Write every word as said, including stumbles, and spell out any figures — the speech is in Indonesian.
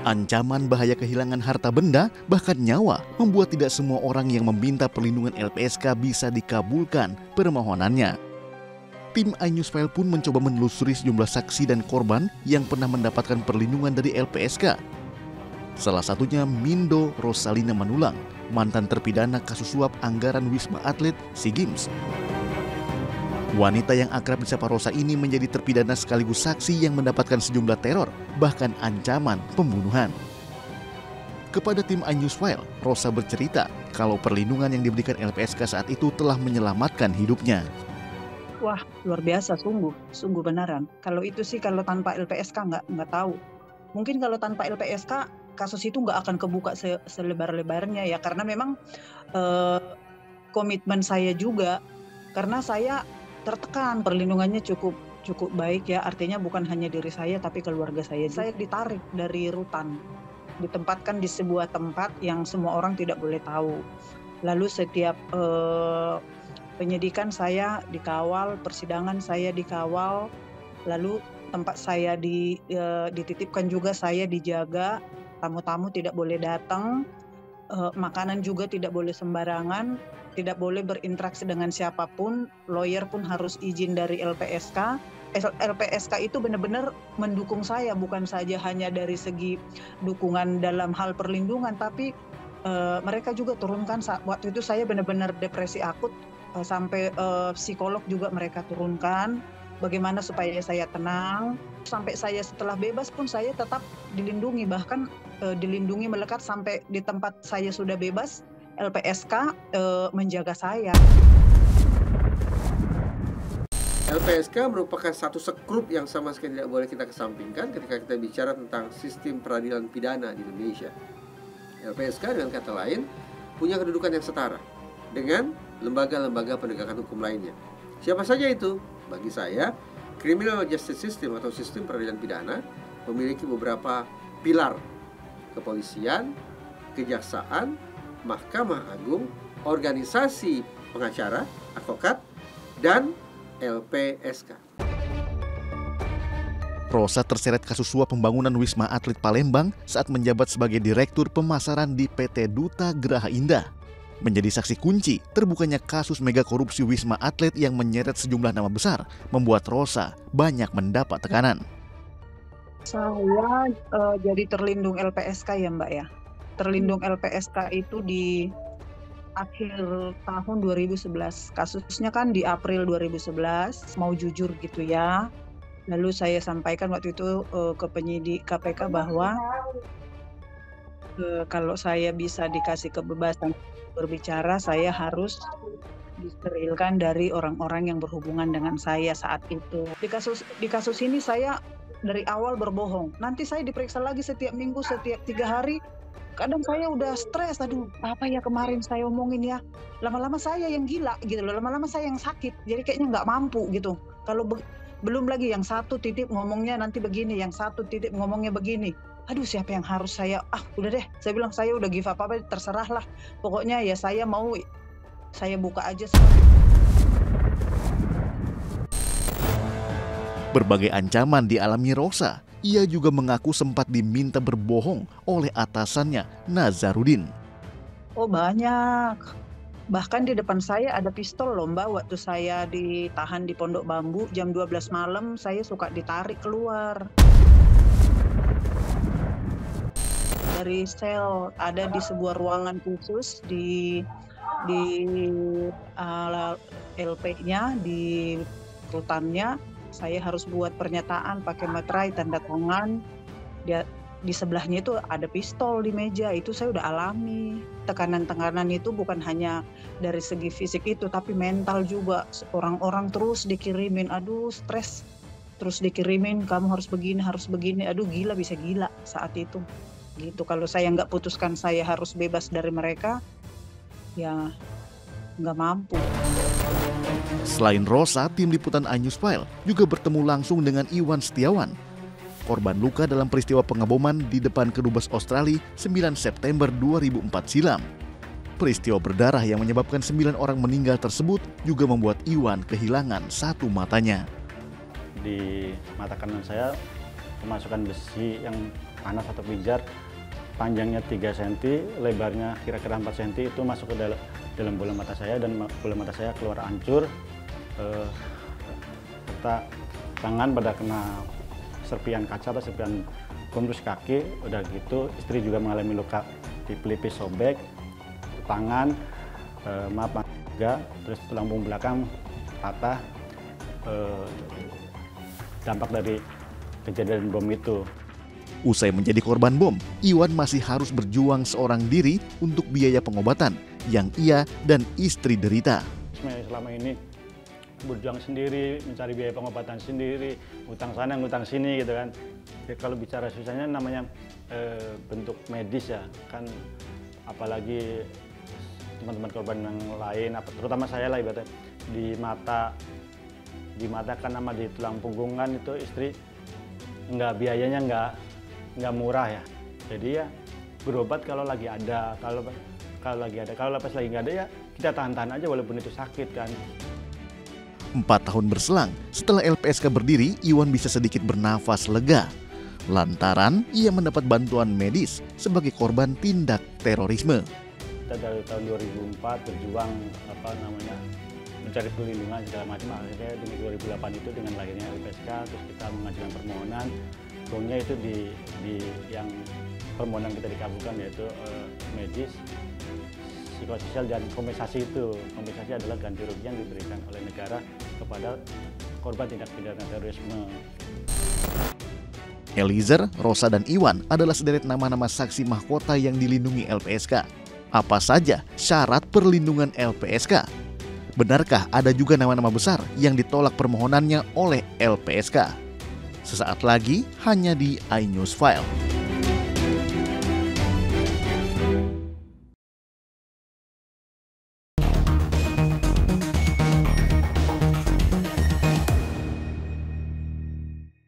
Ancaman bahaya kehilangan harta benda, bahkan nyawa, membuat tidak semua orang yang meminta perlindungan L P S K bisa dikabulkan permohonannya. Tim iNewsFile pun mencoba menelusuri sejumlah saksi dan korban yang pernah mendapatkan perlindungan dari L P S K. Salah satunya Mindo Rosalina Manulang, mantan terpidana kasus suap anggaran Wisma Atlet SEA Games. Wanita yang akrab disapa Rosa ini menjadi terpidana sekaligus saksi yang mendapatkan sejumlah teror, bahkan ancaman pembunuhan. Kepada tim iNewsFile, Rosa bercerita kalau perlindungan yang diberikan L P S K saat itu telah menyelamatkan hidupnya. Wah, luar biasa, sungguh, sungguh beneran. Kalau itu sih kalau tanpa L P S K nggak nggak tahu. Mungkin kalau tanpa L P S K kasus itu nggak akan kebuka se selebar-lebarnya ya, karena memang eh, komitmen saya juga, karena saya tertekan, perlindungannya cukup cukup baik ya, artinya bukan hanya diri saya tapi keluarga saya. Saya ditarik dari rutan, ditempatkan di sebuah tempat yang semua orang tidak boleh tahu. Lalu setiap eh, penyidikan saya dikawal, persidangan saya dikawal, lalu tempat saya di, eh, dititipkan juga saya dijaga, tamu-tamu tidak boleh datang, eh, makanan juga tidak boleh sembarangan, tidak boleh berinteraksi dengan siapapun, lawyer pun harus izin dari L P S K. L P S K itu benar-benar mendukung saya, bukan saja hanya dari segi dukungan dalam hal perlindungan, tapi uh, mereka juga turunkan, waktu itu saya benar-benar depresi akut, uh, sampai uh, psikolog juga mereka turunkan, bagaimana supaya saya tenang, sampai saya setelah bebas pun saya tetap dilindungi, bahkan uh, dilindungi melekat sampai di tempat saya sudah bebas, L P S K uh, menjaga saya. L P S K merupakan satu sekrup yang sama sekali tidak boleh kita kesampingkan ketika kita bicara tentang sistem peradilan pidana di Indonesia. L P S K dengan kata lain punya kedudukan yang setara dengan lembaga-lembaga penegakan hukum lainnya. Siapa saja itu? Bagi saya, criminal justice system atau sistem peradilan pidana memiliki beberapa pilar: kepolisian, kejaksaan, Mahkamah Agung, organisasi pengacara, advokat, dan L P S K. Rosa terseret kasus suap pembangunan Wisma Atlet Palembang saat menjabat sebagai Direktur Pemasaran di P T Duta Geraha Indah. Menjadi saksi kunci terbukanya kasus mega korupsi Wisma Atlet yang menyeret sejumlah nama besar, membuat Rosa banyak mendapat tekanan. Saya uh, jadi terlindung L P S K ya Mbak ya. Terlindung L P S K itu di akhir tahun dua ribu sebelas. Kasusnya kan di April dua ribu sebelas, mau jujur gitu ya. Lalu saya sampaikan waktu itu uh, ke penyidik K P K bahwa uh, kalau saya bisa dikasih kebebasan berbicara, saya harus disterilkan dari orang-orang yang berhubungan dengan saya saat itu. Di kasus di kasus ini saya dari awal berbohong. Nanti saya diperiksa lagi setiap minggu, setiap tiga hari. Kadang saya udah stres, aduh apa ya kemarin saya omongin ya. Lama-lama saya yang gila gitu loh, lama-lama saya yang sakit. Jadi kayaknya nggak mampu gitu. Kalau be- belum lagi yang satu titik ngomongnya nanti begini, yang satu titik ngomongnya begini. Aduh siapa yang harus saya, ah udah deh. Saya bilang saya udah give up apa, terserah lah. Pokoknya ya saya mau, saya buka aja. Berbagai ancaman dialami Rosa. Ia juga mengaku sempat diminta berbohong oleh atasannya, Nazarudin. Oh banyak. Bahkan di depan saya ada pistol loh Mbak. Waktu saya ditahan di Pondok Bambu jam dua belas malam, saya suka ditarik keluar. Dari sel, ada di sebuah ruangan khusus di di uh, L P-nya, di rutannya. Saya harus buat pernyataan pakai materai, tanda tangan. Dia, di sebelahnya itu ada pistol di meja, itu saya udah alami. Tekanan-tekanan itu bukan hanya dari segi fisik itu, tapi mental juga. Orang-orang terus dikirimin, aduh stres. Terus dikirimin, kamu harus begini, harus begini. Aduh gila, bisa gila saat itu. Gitu, kalau saya nggak putuskan saya harus bebas dari mereka, ya nggak mampu. Selain Rosa, tim liputan iNewsFile juga bertemu langsung dengan Iwan Setiawan, korban luka dalam peristiwa pengeboman di depan Kedubes Australia sembilan September dua ribu empat silam. Peristiwa berdarah yang menyebabkan sembilan orang meninggal tersebut juga membuat Iwan kehilangan satu matanya. Di mata kanan saya kemasukan besi yang panas atau pijar, panjangnya tiga sentimeter, lebarnya kira-kira empat sentimeter, itu masuk ke dalam, dalam bola mata saya dan bola mata saya keluar hancur. Eh, serta tangan pada kena serpian kaca atau serpian bom, terus kaki. Udah gitu istri juga mengalami luka di pelipis sobek, tangan, eh, maaf juga, terus tulang punggung belakang patah, eh, dampak dari kejadian bom itu. Usai menjadi korban bom, Iwan masih harus berjuang seorang diri untuk biaya pengobatan yang ia dan istri derita. Selama ini berjuang sendiri, mencari biaya pengobatan sendiri, ngutang sana, ngutang sini gitu kan. Ya, kalau bicara susahnya namanya e, bentuk medis ya kan, apalagi teman-teman korban yang lain, terutama saya lah ibaratnya di mata, di mata kan sama di tulang punggung kan, itu istri nggak, biayanya nggak nggak murah ya. Jadi ya berobat kalau lagi ada, kalau kalau lagi ada, kalau pas lagi nggak ada ya kita tahan-tahan aja walaupun itu sakit kan. Empat tahun berselang, setelah L P S K berdiri, Iwan bisa sedikit bernafas lega. Lantaran ia mendapat bantuan medis sebagai korban tindak terorisme. Kita dari tahun dua ribu empat berjuang apa namanya mencari perlindungan segala macam. Akhirnya di dua ribu delapan itu dengan lahirnya L P S K, terus kita mengajukan permohonan. Untungnya itu di, di yang permohonan kita dikabulkan, yaitu eh, medis, psikososial, dan kompensasi. Itu kompensasi adalah ganti rugi yang diberikan oleh negara kepada korban tindak pidana terorisme. Eliezer, Rosa, dan Iwan adalah sederet nama-nama saksi mahkota yang dilindungi L P S K. Apa saja syarat perlindungan L P S K? Benarkah ada juga nama-nama besar yang ditolak permohonannya oleh L P S K? Sesaat lagi hanya di iNews File.